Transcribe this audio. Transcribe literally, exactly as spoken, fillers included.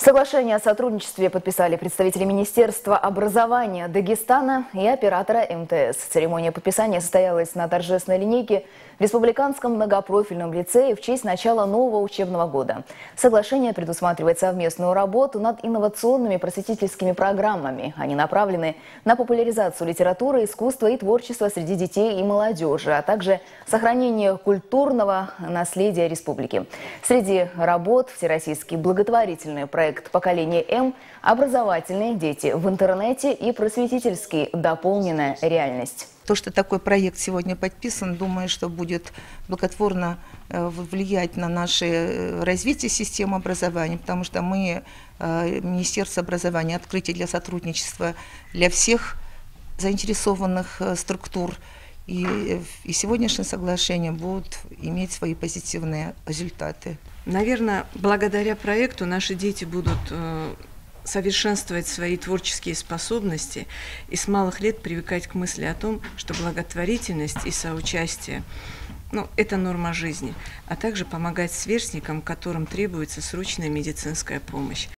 Соглашение о сотрудничестве подписали представители Министерства образования Дагестана и оператора эм тэ эс. Церемония подписания состоялась на торжественной линейке в Республиканском многопрофильном лицее в честь начала нового учебного года. Соглашение предусматривает совместную работу над инновационными просветительскими программами. Они направлены на популяризацию литературы, искусства и творчества среди детей и молодежи, а также сохранение культурного наследия республики. Среди работ всероссийский благотворительный проект Проект «Поколение М», образовательные дети в интернете и просветительский «Дополненная реальность». То, что такой проект сегодня подписан, думаю, что будет благотворно влиять на наше развитие системы образования, потому что мы, Министерство образования, открытие для сотрудничества для всех заинтересованных структур. И, и сегодняшнее соглашение будут иметь свои позитивные результаты. Наверное, благодаря проекту наши дети будут э, совершенствовать свои творческие способности и с малых лет привыкать к мысли о том, что благотворительность и соучастие ну, – это норма жизни, а также помогать сверстникам, которым требуется срочная медицинская помощь.